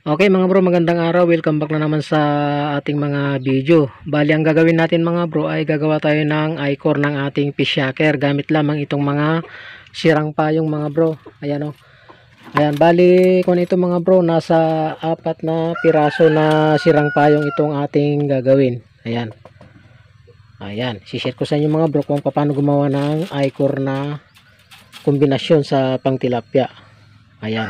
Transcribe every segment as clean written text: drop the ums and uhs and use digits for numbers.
Okay mga bro, magandang araw. Welcome back na naman sa ating mga video. Bali, ang gagawin natin mga bro ay gagawa tayo ng i-core ng ating fish shaker. Gamit lamang itong mga sirang payong mga bro. Ayan o. Ayan, bali kung ito mga bro, nasa 4 na piraso na sirang payong itong ating gagawin. Ayan. Ayan, share ko sa inyo mga bro kung paano gumawa ng i-core na kombinasyon sa pangtilapia. Ayan.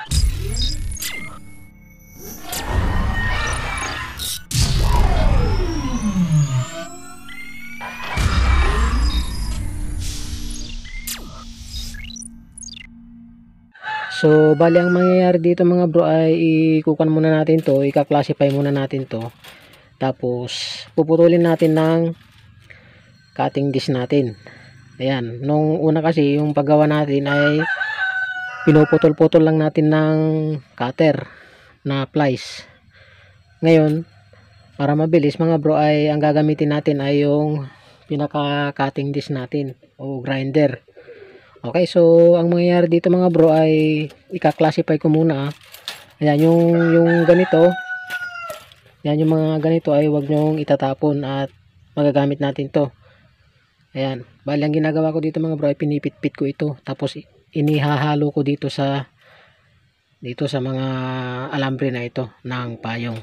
So, bali ang mangyayari dito mga bro ay ikukan muna natin to, ika-classify muna natin to. Tapos, puputulin natin ng cutting disc natin. Ayan, nung una kasi yung paggawa natin ay pinuputol-putol lang natin ng cutter na plies. Ngayon, para mabilis mga bro ay ang gagamitin natin ay yung pinaka-cutting disc natin o grinder. Okay, so ang mangyayari dito mga bro ay ika-classify ko muna. Ayan, yung ganito. Yan, yung mga ganito ay wag nyong itatapon at magagamit natin to. Ayan, bali ang ginagawa ko dito mga bro ay pinipit-pit ko ito. Tapos inihahalo ko dito sa mga alambre na ito ng payong.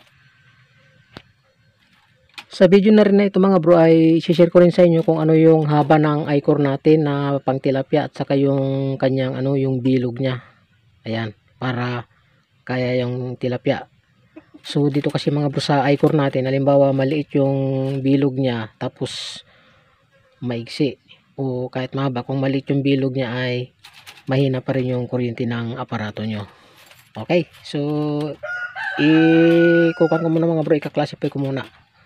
Sa video na rin na ito mga bro ay share ko rin sa inyo kung ano yung haba ng i-core natin na pang tilapia at saka yung kanyang yung bilog niya. Ayan, para kaya yung tilapia. So dito kasi mga bro sa i-core natin, halimbawa maliit yung bilog niya tapos maigsi o kahit mahaba, kung maliit yung bilog niya ay mahina pa rin yung kuryente ng aparato nyo. Okay, so ikukan ko muna mga bro, ika-classify ko muna.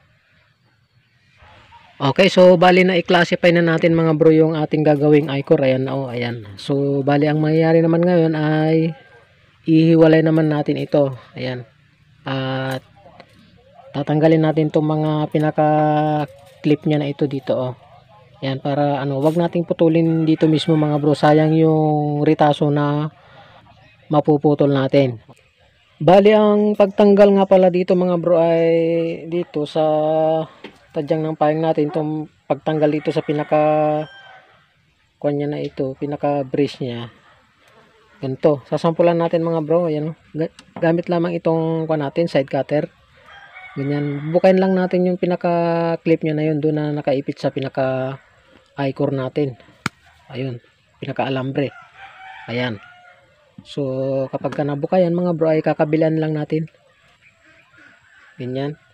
Okay, so bali na i-classify na natin mga bro yung ating gagawing i-core. Ayan, ayan. So bali ang mangyayari naman ngayon ay ihiwalay naman natin ito. Ayan. At tatanggalin natin itong mga pinaka clip niya na ito dito Ayan, para wag nating putulin dito mismo mga bro. Sayang yung ritaso na mapuputol natin. Bali ang pagtanggal nga pala dito mga bro ay dito sa tadyang ng payong natin, itong pagtanggal dito sa pinaka kanya na ito, pinaka brace niya. Ganito, sasampulan natin mga bro. Ayan, gamit lamang itong natin, side cutter. Ganyan, bukain lang natin yung pinaka clip niya na yun, doon na nakaipit sa pinaka i-core natin. Ayun, pinaka alambre. Ayan. So kapag nabukayan mga bro ay kakabilan lang natin. Ganyan.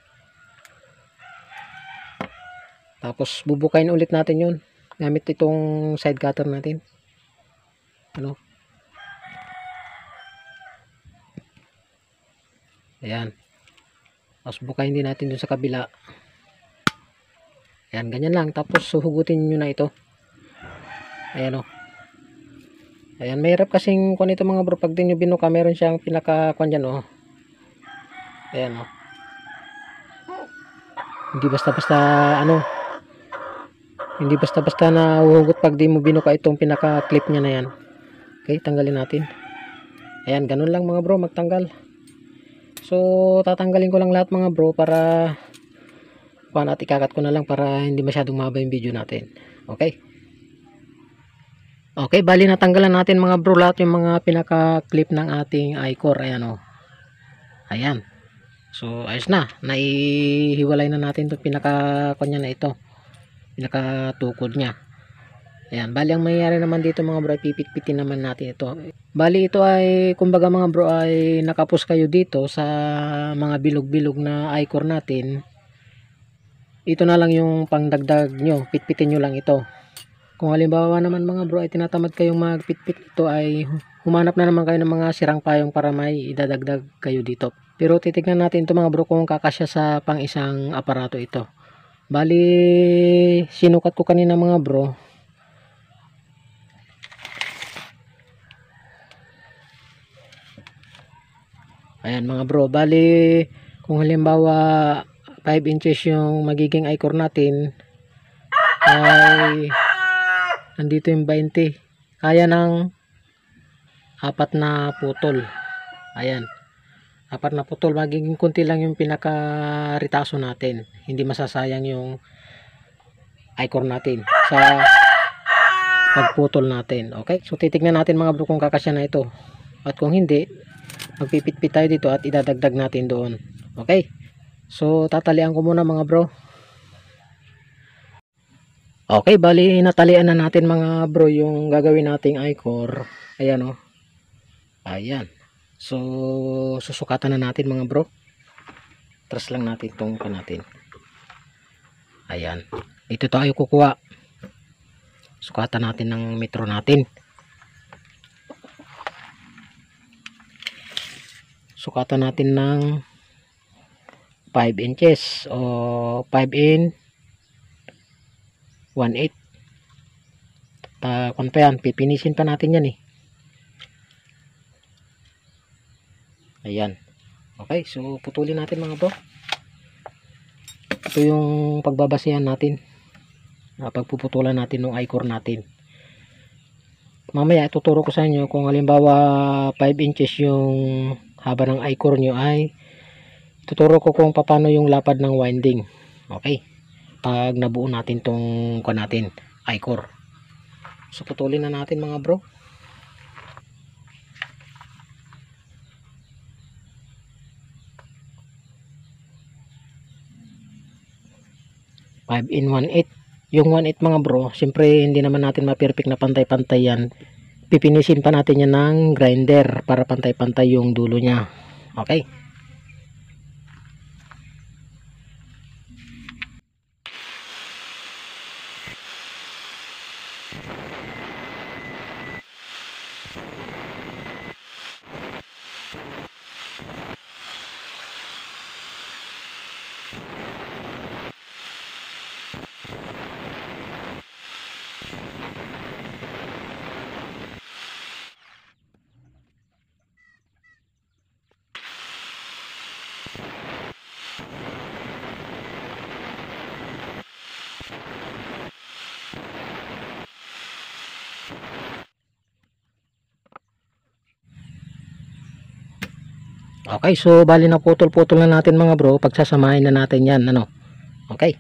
Tapos bubukain ulit natin yun gamit itong side cutter natin. Ayan. Tapos bukain din natin dun sa kabila. Ayan, ganyan lang. Tapos suhugutin nyo na ito. Ayan Ayan, mahirap kasing kung ito mga bro, pag din nyo binuka, meron siyang pinaka dyan Ayan Hindi basta-basta hindi basta-basta na uhugot pag di mo binuka itong pinaka clip niya na yan. Okay, tanggalin natin. Ayan, ganun lang mga bro magtanggal. So tatanggalin ko lang lahat mga bro para at ikakat ko na lang para hindi masyadong mahaba yung video natin. Okay. Okay, bali natanggalan natin mga bro lahat yung mga pinaka clip ng ating i-core. Ayan Ayan. So ayos na. Naihiwalay na natin itong pinaka kanya na ito. Pinaka tukod niya. Ayan, bali ang mayayari naman dito mga bro, pipit-pitin naman natin ito. Bali ito ay kumbaga mga bro ay nakapos kayo dito sa mga bilog-bilog na i-core natin. Ito na lang yung pangdagdag nyo, pitpitin nyo lang ito. Kung halimbawa naman mga bro ay tinatamad kayong magpitpit, ito ay humanap na naman kayo ng mga sirang payong para may idadagdag kayo dito. Pero titignan natin ito mga bro kung kakasya sa pang isang aparato ito. Bali sinukat ko kanina mga bro. Ayan mga bro, bali kung halimbawa 5 inches yung magiging i-core natin ay nandito yung 20, kaya ng 4 na putol. Ayan, apat na putol, magiging kunti lang yung pinaka-ritaso natin, hindi masasayang yung I-core natin sa pagputol natin. Okay, so titignan natin mga bro kung kakasya na ito, at kung hindi, magpipit-pit tayo dito at idadagdag natin doon. Okay, so tatalian ko muna mga bro. Okay, bali natalian na natin mga bro yung gagawin nating I-core. Ayan, oh. Ayan. So susukatan na natin mga bro. Tras lang natin itong natin. Ayan. Ito tayo kukuha. Sukatan natin ng metro natin. Sukatan natin ng 5 inches o 5 in 1/8. Kung pa yan, pipinisin pa natin yan eh. Ayan. Okay, so putulin natin mga bro. Ito yung pagbabasihan natin. Pagpuputulan natin ng I-core natin. Mamaya ituturo ko sa inyo kung halimbawa 5 inches yung haba ng I-core nyo, ay tuturo ko kung paano yung lapad ng winding. Okay, pag nabuo natin tong natin I-core. So putulin na natin mga bro. In 1/8. Yung 1/8 mga bro, siyempre hindi naman natin ma-perfect na pantay-pantay yan. Pipinisin pa natin yan ng grinder para pantay-pantay yung dulo niya. Okay. Okay, so bali na putol-putol na natin mga bro. Pagsasamahin na natin yan, ano. Okay.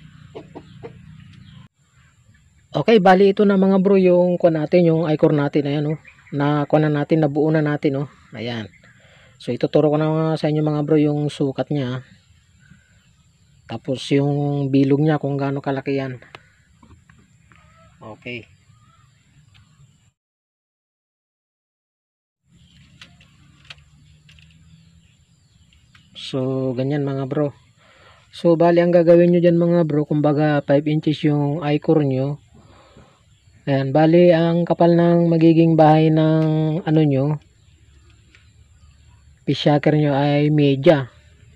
Okay, bali ito na mga bro yung natin, yung I-core natin. Ayan, oh. Na na natin, nabuo na natin, oh. Ayan. So ituturo ko na sa inyo mga bro yung sukat niya. Tapos yung bilog niya kung gaano kalaki yan. Okay. So ganyan mga bro. So bali ang gagawin nyo dyan mga bro, kumbaga 5 inches yung I-core nyo. Ayan, bali ang kapal ng magiging bahay ng ano nyo, fish shaker nyo, ay media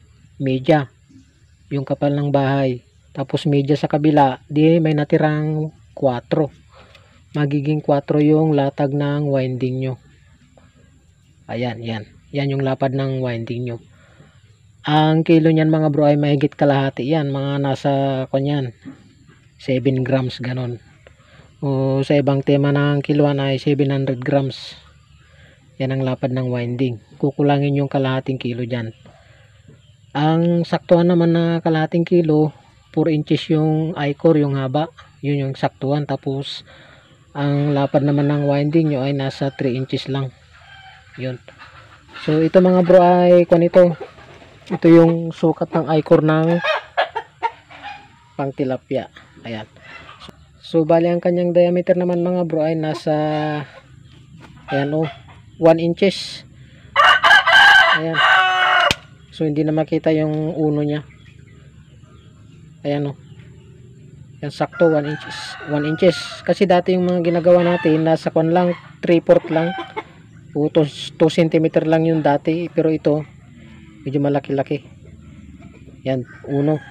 yung kapal ng bahay. Tapos media sa kabila, di may natirang 4. Magiging 4 yung latag ng winding nyo. Ayan, yan yung lapad ng winding nyo. Ang kilo niyan mga bro ay mahigit kalahati yan, mga nasa kanyan 7 grams ganon. O sa ibang tema ng kiluan ay 700 grams. Yan ang lapad ng winding. Kukulangin yung kalahating kilo dyan. Ang saktuhan naman na kalahating kilo, 4 inches yung I-core, yung haba. Yun yung saktuhan. Tapos ang lapad naman ng winding nyo ay nasa 3 inches lang. Yun. So ito mga bro ay ito yung sukat ng I-core ng pang tilapia. Ayan. So bali ang kanyang diameter naman mga bro ay nasa, ayan, 1 inches. Ayan. So hindi na makita yung uno niya. Ayan, yan sakto 1 inches. 1 inches. Kasi dati yung mga ginagawa natin nasa lang 3/4 lang. 2 cm lang yung dati, pero ito medyo malaki-laki. Yan, uno.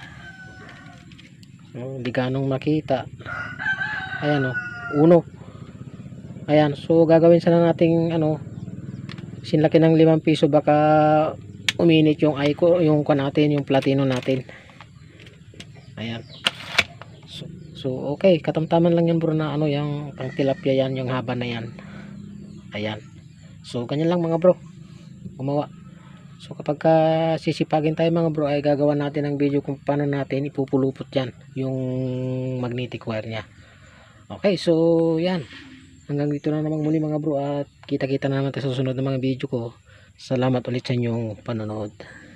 Hindi ganong makita. Ayan, uno. Ayan, so gagawin sana nating sinlaki ng 5 piso, baka uminit yung yung natin, yung platino natin. Ayan. So okay, katamtaman lang yan bro na yung pang tilapia yan, yung haba na yan. Ayan. So ganyan lang mga bro. Gumawa. So kapag sisipagin tayo mga bro, ay gagawa natin ng video kung paano natin ipupulupot yan yung magnetic wire nya. Okay, so yan, hanggang dito na naman muli mga bro, at kita kita na naman tayo sa susunod na mga video ko. Salamat ulit sa inyong panonood.